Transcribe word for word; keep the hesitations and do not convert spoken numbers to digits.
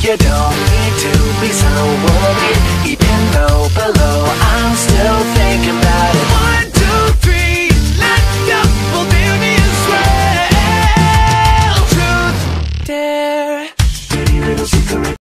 You don't need to be so worried, even though below